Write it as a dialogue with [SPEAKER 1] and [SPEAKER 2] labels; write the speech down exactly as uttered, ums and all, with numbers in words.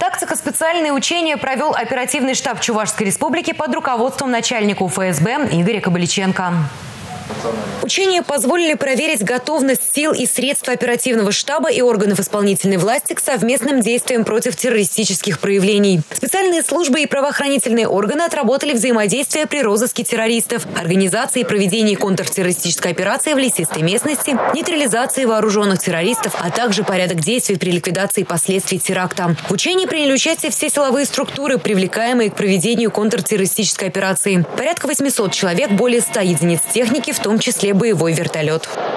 [SPEAKER 1] Тактико-специальные учения провел оперативный штаб Чувашской республики под руководством начальника эф эс бэ Игоря Кабаличенко. Учения позволили проверить готовность сил и средств оперативного штаба и органов исполнительной власти к совместным действиям против террористических проявлений. Специальные службы и правоохранительные органы отработали взаимодействие при розыске террористов, организации и проведении контртеррористической операции в лесистой местности, нейтрализации вооруженных террористов, а также порядок действий при ликвидации последствий теракта. В учении приняли участие все силовые структуры, привлекаемые к проведению контртеррористической операции. Порядка восьмисот человек, более ста единиц техники, в том числе боевой вертолет.